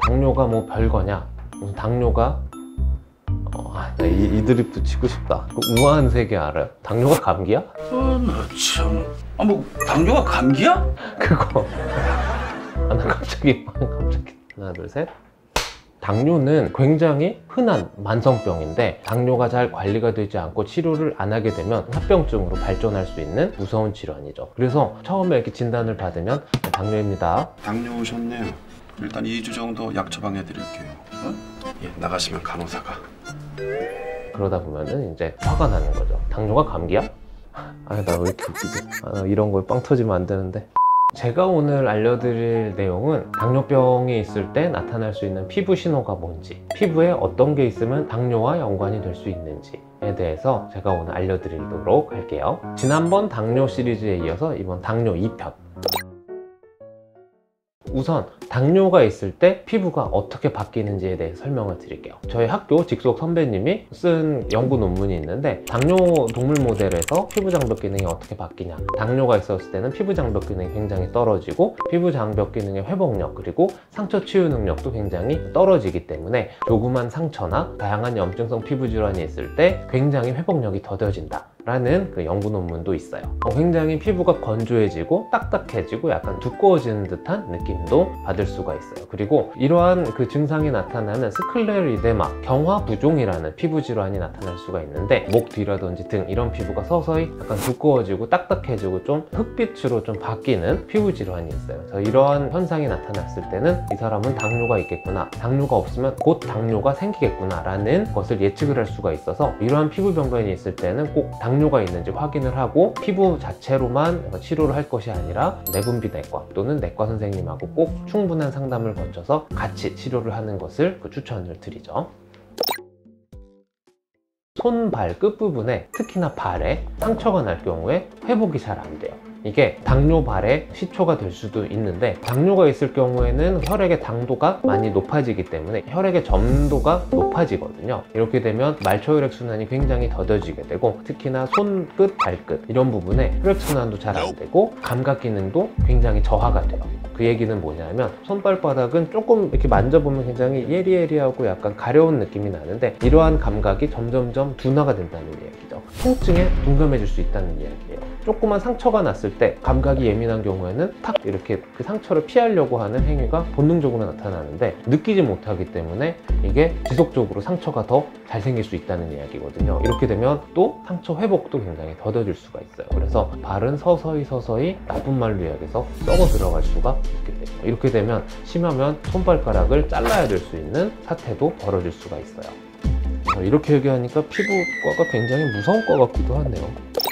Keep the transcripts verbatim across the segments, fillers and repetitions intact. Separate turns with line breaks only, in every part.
당뇨가 뭐 별거냐, 무슨 당뇨가 어, 아, 나 이, 이 드립도 치고 싶다. 그 우아한 세계 알아요? 당뇨가 감기야?
아, 나 참. 아, 뭐 당뇨가 감기야?
그거. 아, 나 갑자기 갑자기 하나 둘 셋. 당뇨는 굉장히 흔한 만성병인데 당뇨가 잘 관리가 되지 않고 치료를 안 하게 되면 합병증으로 발전할 수 있는 무서운 질환이죠. 그래서 처음에 이렇게 진단을 받으면 당뇨입니다.
당뇨 오셨네요. 일단 이 주 정도 약 처방해 드릴게요. 어? 예, 나가시면 간호사가.
그러다 보면은 이제 화가 나는 거죠. 당뇨가 감기야? 아, 나 왜 이렇게 웃기지? 아, 이런 거에 빵 터지면 안 되는데. 제가 오늘 알려드릴 내용은 당뇨병이 있을 때 나타날 수 있는 피부 신호가 뭔지, 피부에 어떤 게 있으면 당뇨와 연관이 될 수 있는지에 대해서 제가 오늘 알려드리도록 할게요. 지난번 당뇨 시리즈에 이어서 이번 당뇨 이 편. 우선 당뇨가 있을 때 피부가 어떻게 바뀌는지에 대해 설명을 드릴게요. 저희 학교 직속 선배님이 쓴 연구 논문이 있는데 당뇨 동물 모델에서 피부 장벽 기능이 어떻게 바뀌냐, 당뇨가 있었을 때는 피부 장벽 기능이 굉장히 떨어지고 피부 장벽 기능의 회복력 그리고 상처 치유 능력도 굉장히 떨어지기 때문에 조그만 상처나 다양한 염증성 피부 질환이 있을 때 굉장히 회복력이 더뎌진다 라는 그 연구 논문도 있어요. 어, 굉장히 피부가 건조해지고 딱딱해지고 약간 두꺼워지는 듯한 느낌도 받을 수가 있어요. 그리고 이러한 그 증상이 나타나는 스클레리데마, 경화부종이라는 피부 질환이 나타날 수가 있는데 목 뒤라든지 등 이런 피부가 서서히 약간 두꺼워지고 딱딱해지고 좀 흑빛으로 좀 바뀌는 피부 질환이 있어요. 그래서 이러한 현상이 나타났을 때는 이 사람은 당뇨가 있겠구나, 당뇨가 없으면 곧 당뇨가 생기겠구나 라는 것을 예측을 할 수가 있어서 이러한 피부 병변이 있을 때는 꼭 당뇨가 있는지 확인을 하고 피부 자체로만 치료를 할 것이 아니라 내분비내과 또는 내과 선생님하고 꼭 충분한 상담을 거쳐서 같이 치료를 하는 것을 추천을 드리죠. 손, 발 끝부분에 특히나 발에 상처가 날 경우에 회복이 잘 안 돼요. 이게 당뇨 발의 시초가 될 수도 있는데 당뇨가 있을 경우에는 혈액의 당도가 많이 높아지기 때문에 혈액의 점도가 높아지거든요. 이렇게 되면 말초혈액 순환이 굉장히 더뎌지게 되고 특히나 손끝, 발끝 이런 부분에 혈액 순환도 잘 안 되고 감각 기능도 굉장히 저하가 돼요. 그 얘기는 뭐냐면 손발바닥은 조금 이렇게 만져보면 굉장히 예리예리하고 약간 가려운 느낌이 나는데 이러한 감각이 점점점 둔화가 된다는 이야기죠. 통증에 둔감해질 수 있다는 이야기예요. 조그만 상처가 났을 때 감각이 예민한 경우에는 탁 이렇게 그 상처를 피하려고 하는 행위가 본능적으로 나타나는데 느끼지 못하기 때문에 이게 지속적으로 상처가 더 잘 생길 수 있다는 이야기거든요. 이렇게 되면 또 상처 회복도 굉장히 더뎌질 수가 있어요. 그래서 발은 서서히 서서히 나쁜 말로 이야기해서 썩어 들어갈 수가 있게 돼요. 이렇게 되면 심하면 손발가락을 잘라야 될 수 있는 사태도 벌어질 수가 있어요. 이렇게 얘기하니까 피부과가 굉장히 무서운 과 같기도 하네요.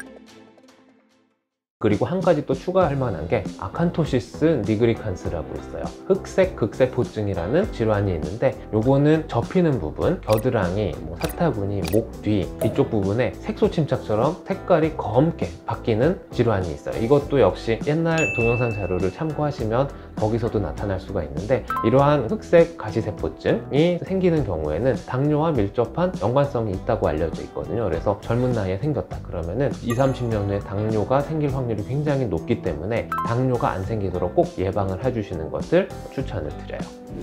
그리고 한 가지 또 추가할 만한 게 아칸토시스 니그리칸스라고 있어요. 흑색 극세포증이라는 질환이 있는데 요거는 접히는 부분, 겨드랑이, 뭐 사타구니, 목 뒤 이쪽 부분에 색소 침착처럼 색깔이 검게 바뀌는 질환이 있어요. 이것도 역시 옛날 동영상 자료를 참고하시면 거기서도 나타날 수가 있는데 이러한 흑색 가시세포증이 생기는 경우에는 당뇨와 밀접한 연관성이 있다고 알려져 있거든요. 그래서 젊은 나이에 생겼다 그러면은 이십, 삼십 년 후에 당뇨가 생길 확률이 굉장히 높기 때문에 당뇨가 안 생기도록 꼭 예방을 해주시는 것을 추천을 드려요.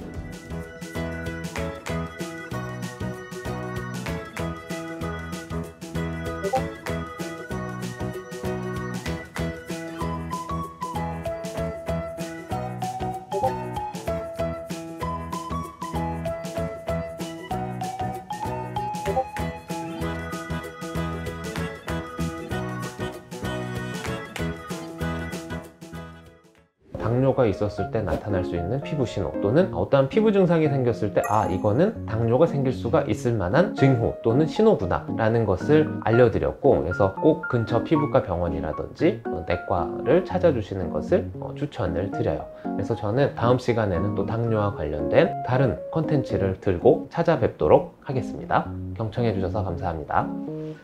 당뇨가 있었을 때 나타날 수 있는 피부 신호 또는 어떠한 피부 증상이 생겼을 때 아 이거는 당뇨가 생길 수가 있을 만한 징후 또는 신호구나 라는 것을 알려드렸고 그래서 꼭 근처 피부과 병원이라든지 내과를 찾아주시는 것을 추천을 드려요. 그래서 저는 다음 시간에는 또 당뇨와 관련된 다른 컨텐츠를 들고 찾아뵙도록 하겠습니다. 경청해 주셔서 감사합니다.